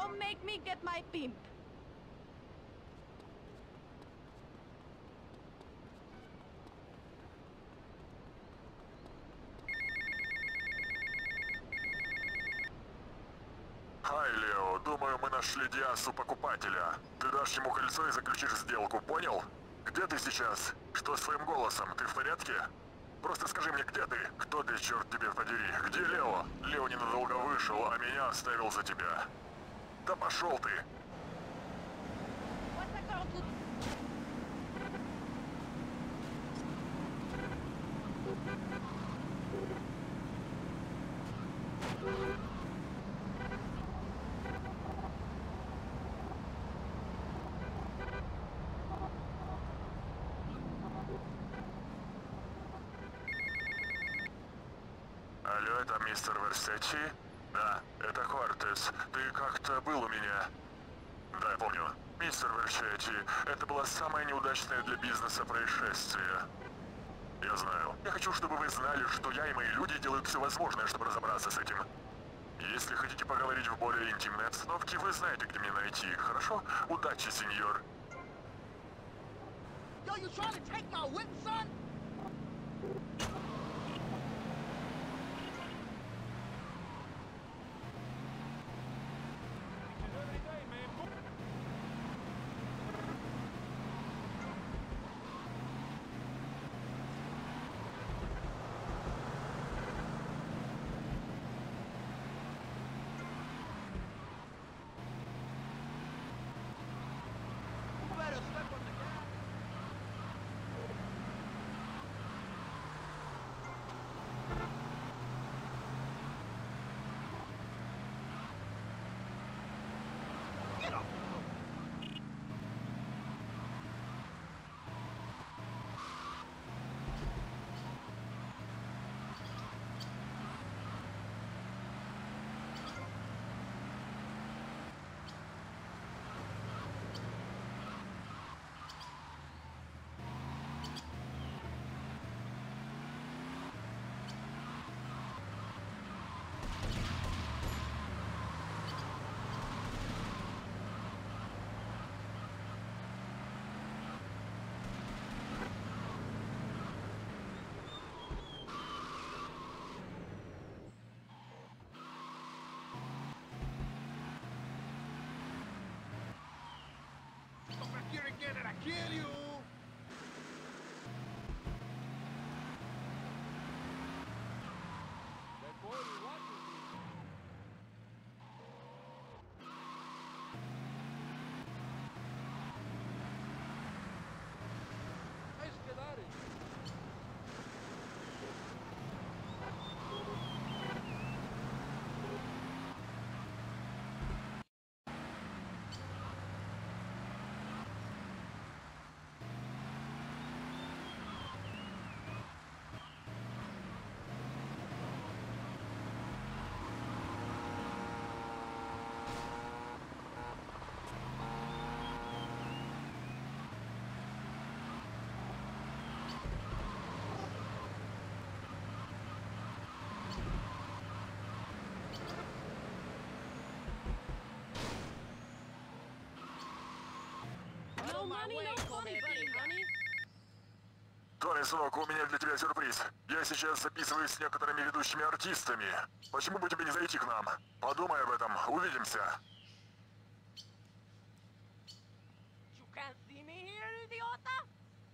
Don't make me get my pimp. Хай, Лео, думаю, мы нашли Диасу покупателя. Ты дашь ему кольцо и заключишь сделку, понял? Где ты сейчас? Что с твоим голосом? Ты в порядке? Просто скажи мне, где ты? Кто ты, черт тебе подери? Где Лео? Лео ненадолго вышел, а меня оставил за тебя. Да пошел ты! What's that girl do? Алло, это мистер Версачи? Да, это Кортес. Ты как-то был у меня. Да, я помню. Мистер Версачи, это было самое неудачное для бизнеса происшествие. Я знаю. Я хочу, чтобы вы знали, что я и мои люди делают все возможное, чтобы разобраться с этим. Если хотите поговорить в более интимной обстановке, вы знаете, где меня найти. Хорошо? Удачи, сеньор. Yo, you trying to take my whip, son? You better step on the gas. Get up! Come back here again and I kill you! That boy was watching me. Nice get out of here. No money, no funny, honey. Тони, сынок, у меня для тебя сюрприз. Я сейчас записываюсь с некоторыми ведущими артистами. Почему бы тебе не зайти к нам? Подумай об этом. Увидимся. You can't see me here, idiota.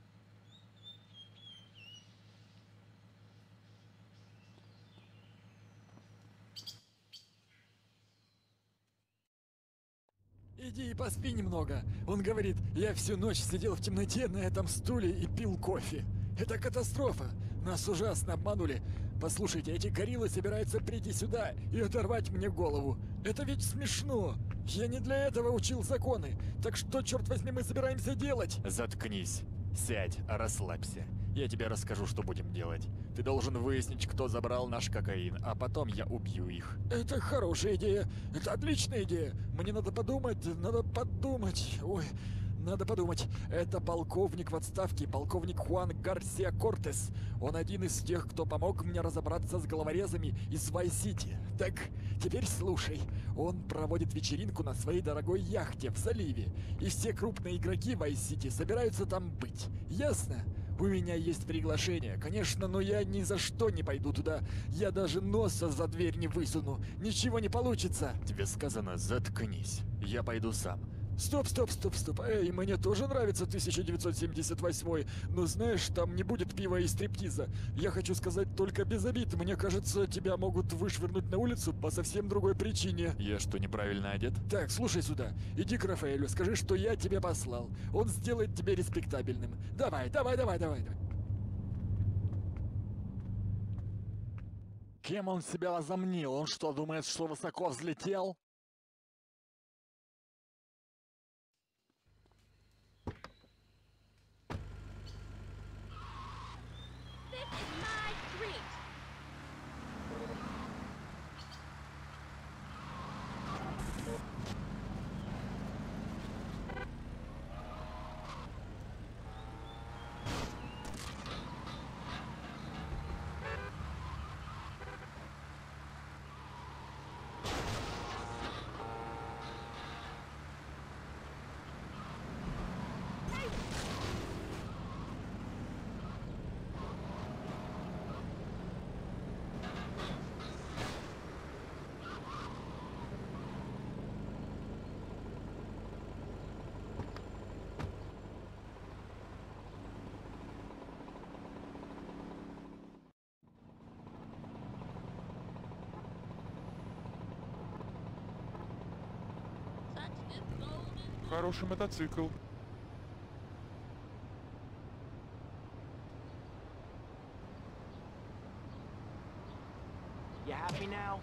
Иди и поспи немного. Он говорит, я всю ночь сидел в темноте на этом стуле и пил кофе. Это катастрофа. Нас ужасно обманули. Послушайте, эти гориллы собираются прийти сюда и оторвать мне голову. Это ведь смешно. Я не для этого учил законы. Так что, черт возьми, мы собираемся делать? Заткнись. Сядь, расслабься. Я тебе расскажу, что будем делать. Ты должен выяснить, кто забрал наш кокаин, а потом я убью их. Это хорошая идея. Это отличная идея. Мне надо подумать, надо подумать. Ой, Надо подумать. Это полковник в отставке, полковник Хуан Гарсия Кортес. Он один из тех, кто помог мне разобраться с головорезами из Вайс-Сити. Так, теперь слушай. Он проводит вечеринку на своей дорогой яхте в заливе. И все крупные игроки Вайс-Сити собираются там быть. Ясно? У меня есть приглашение, конечно, но я ни за что не пойду туда. Я даже носа за дверь не высуну. Ничего не получится. Тебе сказано, заткнись. Я пойду сам. Стоп. Эй, мне тоже нравится 1978, но знаешь, там не будет пива и стриптиза. Я хочу сказать только без обид. Мне кажется, тебя могут вышвырнуть на улицу по совсем другой причине. Я что, неправильно одет? Так, слушай сюда. Иди к Рафаэлю, скажи, что я тебя послал. Он сделает тебя респектабельным. Давай. Кем он себя возомнил? Он что, думает, что высоко взлетел? This is my street. Such is golden. Хороший мотоцикл. You happy now?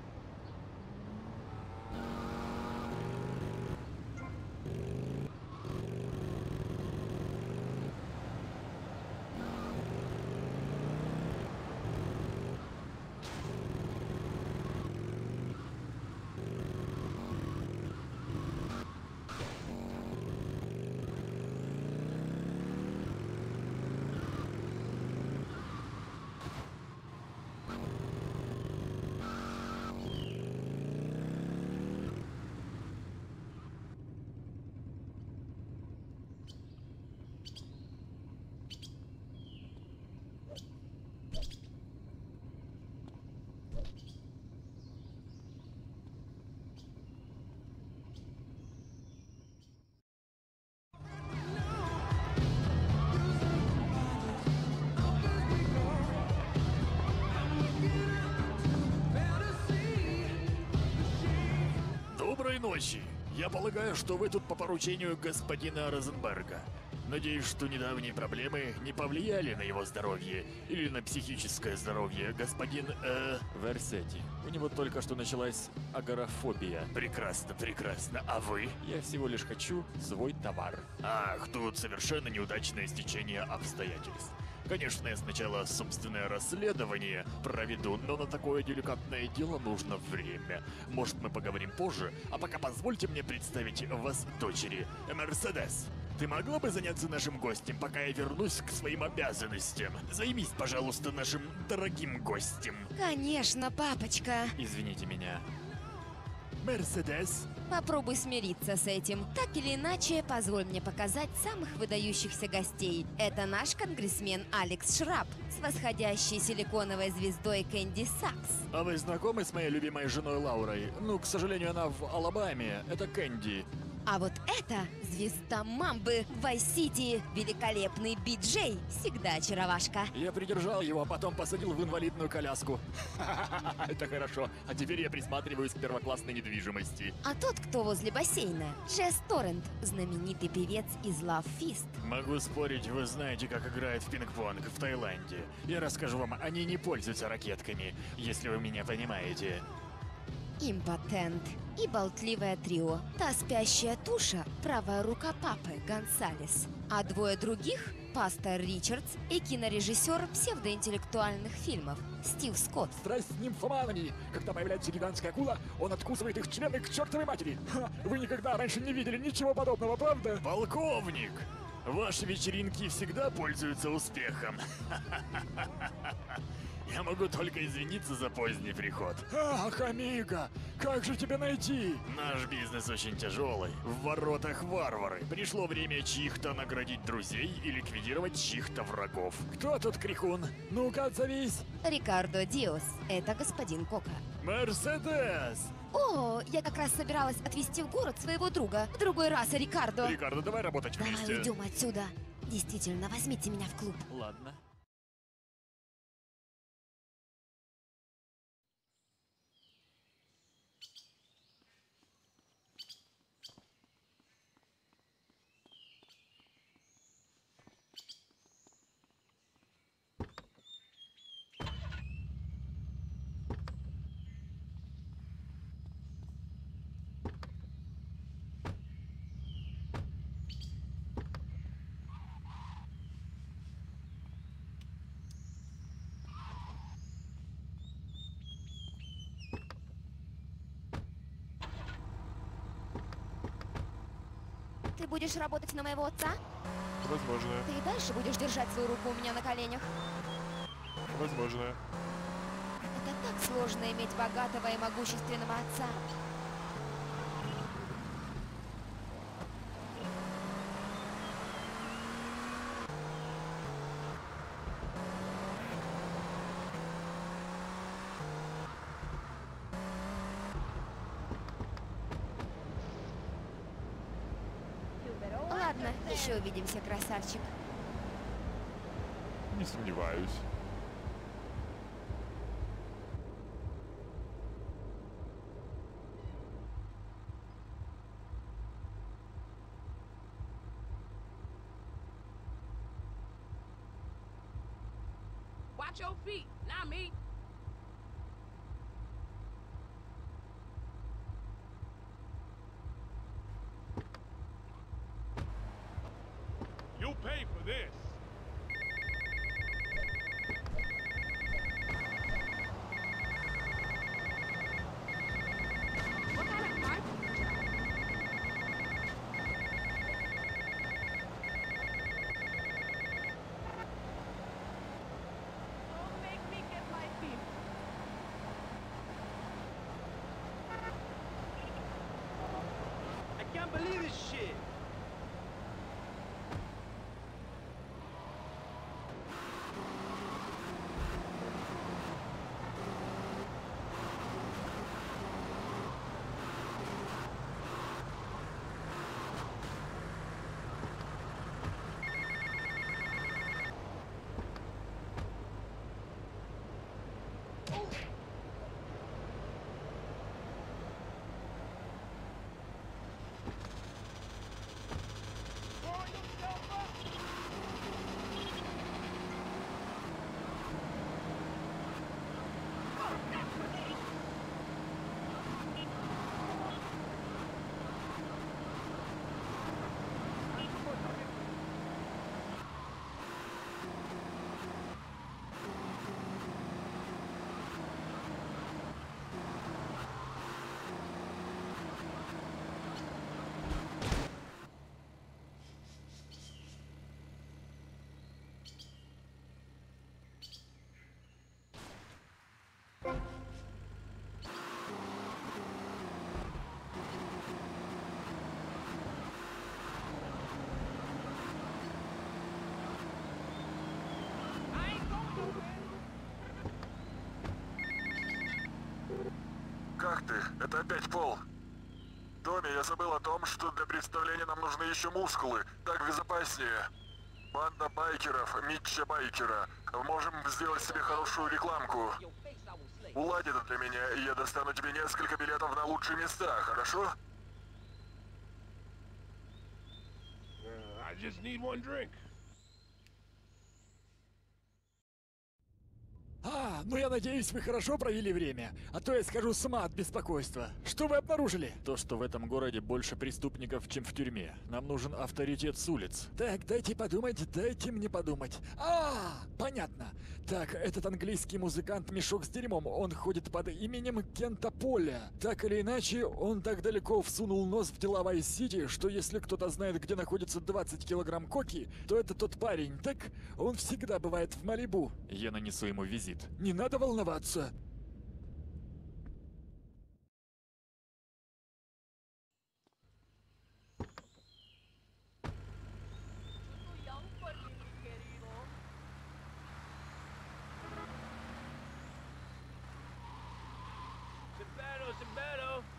Доброй ночи. Я полагаю, что вы тут по поручению господина Розенберга. Надеюсь, что недавние проблемы не повлияли на его здоровье или на психическое здоровье, господин, Версети. У него только что началась агорафобия. Прекрасно. А вы? Я всего лишь хочу свой товар. Ах, тут совершенно неудачное стечение обстоятельств. Конечно, я сначала собственное расследование проведу, но на такое деликатное дело нужно время. Может, мы поговорим позже, а пока позвольте мне представить вас дочери. Мерседес, ты могла бы заняться нашим гостем, пока я вернусь к своим обязанностям? Займись, пожалуйста, нашим дорогим гостем. Конечно, папочка. Извините меня. Мерседес? Попробуй смириться с этим. Так или иначе, позволь мне показать самых выдающихся гостей. Это наш конгрессмен Алекс Шраб с восходящей силиконовой звездой Кэнди Сакс. А вы знакомы с моей любимой женой Лаурой? Ну, к сожалению, она в Алабаме. Это Кэнди. А вот это звезда Мамбы в Вайс-Сити, великолепный Би-Джей, всегда очаровашка. Я придержал его, а потом посадил в инвалидную коляску. Это хорошо. А теперь я присматриваюсь к первоклассной недвижимости. А тот, кто возле бассейна, Джесс Торрент, знаменитый певец из Love Fist. Могу спорить, вы знаете, как играют в пинг-понг в Таиланде. Я расскажу вам, они не пользуются ракетками, если вы меня понимаете. Импотент и болтливое трио. Та спящая туша – правая рука папы Гонсалес. А двое других – пастор Ричардс и кинорежиссер псевдоинтеллектуальных фильмов Стив Скотт. Страсть с нимфоманами. Когда появляется гигантская акула, он откусывает их члены к чертовой матери. Ха, вы никогда раньше не видели ничего подобного, правда? Полковник! Ваши вечеринки всегда пользуются успехом. Я могу только извиниться за поздний приход. Ах, Амиго, как же тебя найти? Наш бизнес очень тяжелый. В воротах варвары. Пришло время чьих-то наградить друзей и ликвидировать чьих-то врагов. Кто тут крикун? Ну-ка, отзовись. Рикардо Диос. Это господин Кока. Мерседес! О, я как раз собиралась отвезти в город своего друга. В другой раз, Рикардо. Рикардо, давай работать Давай вместе. уйдем отсюда. Действительно, возьмите меня в клуб. Ладно. Ты будешь работать на моего отца? Возможно. Ты и дальше будешь держать свою руку у меня на коленях? Возможно. Это так сложно иметь богатого и могущественного отца. Ладно, еще увидимся, красавчик. Не сомневаюсь. Watch your feet, not me. You'll pay for this. What kind of rifle you got? Don't make me get my feet. I can't believe this shit. I ain't going nowhere. Как ты? Это опять Пол. Томми, я забыл о том, что для представления нам нужны еще мускулы. Так безопаснее. Банда байкеров, Митча Байкера. Можем сделать себе хорошую рекламку. Уладь это для меня, и я достану тебе несколько билетов на лучшие места, хорошо? I just need one drink. Ну я надеюсь, вы хорошо провели время, а то я схожу с ума от беспокойства. Что вы обнаружили? То, что в этом городе больше преступников, чем в тюрьме. Нам нужен авторитет с улиц. Так, дайте мне подумать. Понятно. Так, этот английский музыкант Мешок с дерьмом, он ходит под именем Кента Поля. Так или иначе, он так далеко всунул нос в дела Вайс-Сити, что если кто-то знает, где находится 20 килограмм коки, то это тот парень, так? Он всегда бывает в Малибу. Я нанесу ему визит. Не надо волноваться. Simbero.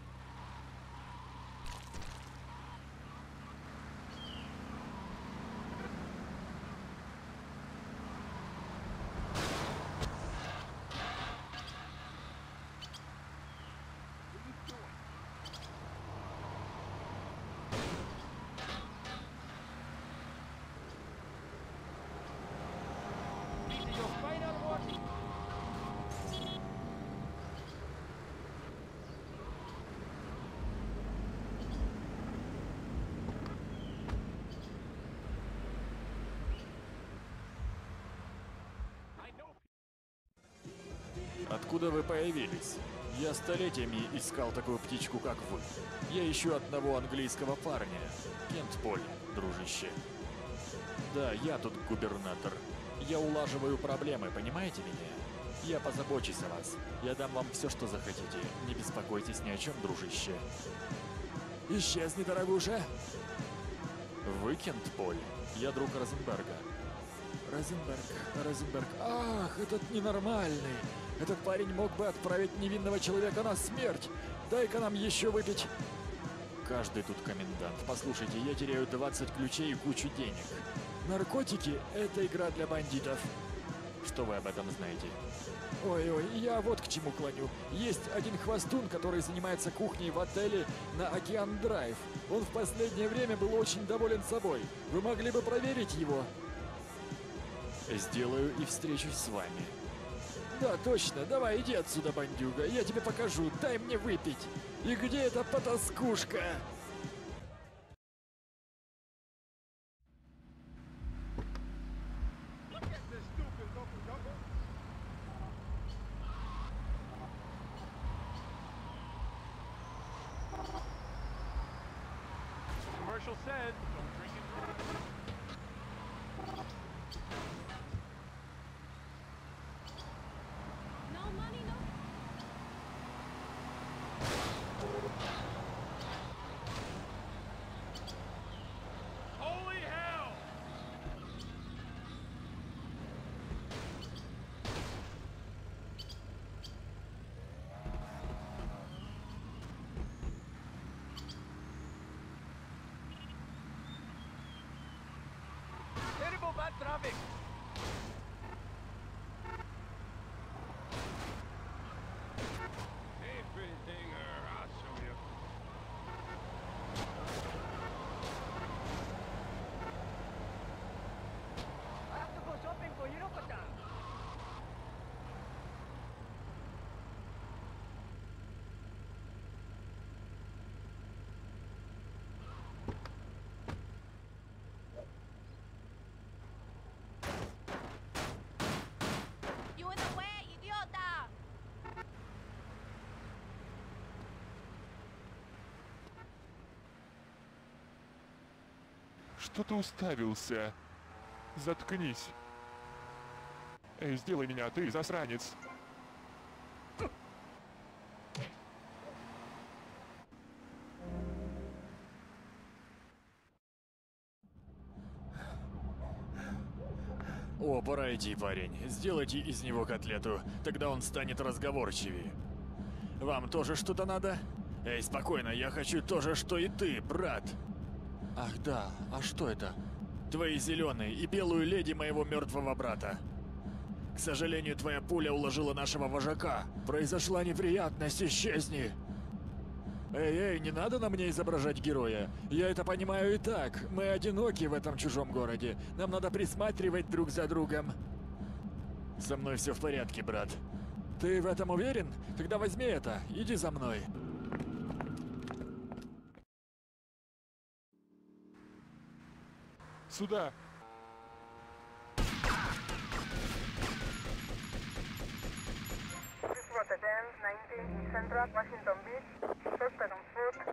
Откуда вы появились? Я столетиями искал такую птичку, как вы. Я ищу одного английского парня. Кент Поль, дружище. Да, я тут губернатор. Я улаживаю проблемы, понимаете меня? Я позабочусь о вас. Я дам вам все, что захотите. Не беспокойтесь ни о чем, дружище. Исчезни, дорогуша. Вы Кент Поль? Я друг Розенберга. Розенберг. Ах, этот ненормальный. Этот парень мог бы отправить невинного человека на смерть. Дай-ка нам еще выпить. Каждый тут комендант. Послушайте, я теряю 20 ключей и кучу денег. Наркотики — это игра для бандитов. Что вы об этом знаете? Ой, я вот к чему клоню. Есть один хвостун, который занимается кухней в отеле на Океан Драйв. Он в последнее время был очень доволен собой. Вы могли бы проверить его? Сделаю и встречусь с вами. Да, точно. Давай, иди отсюда, бандюга. Я тебе покажу. Дай мне выпить. И где эта потаскушка? Commercial said, don't drink and drive. No money, no. Holy hell! Terrible bad traffic! Everything, I'll show you. I have to go shopping for Hiroko-chan. You in the way, idiota! Что ты уставился? Заткнись. Эй, сделай меня, ты, засранец. О, пора идти, парень. Сделайте из него котлету, тогда он станет разговорчивее. Вам тоже что-то надо? Эй, спокойно, я хочу то же, что и ты, брат. Ах да, а что это? Твои зеленые и белую леди моего мертвого брата. К сожалению, твоя пуля уложила нашего вожака. Произошла неприятность, исчезни. Эй, не надо на мне изображать героя. Я это понимаю и так. Мы одиноки в этом чужом городе. Нам надо присматривать друг за другом. Со мной все в порядке, брат. Ты в этом уверен? Тогда возьми это, иди за мной. Сюда! Rotterdam 19 East Central, Washington Beach. Suspect on foot.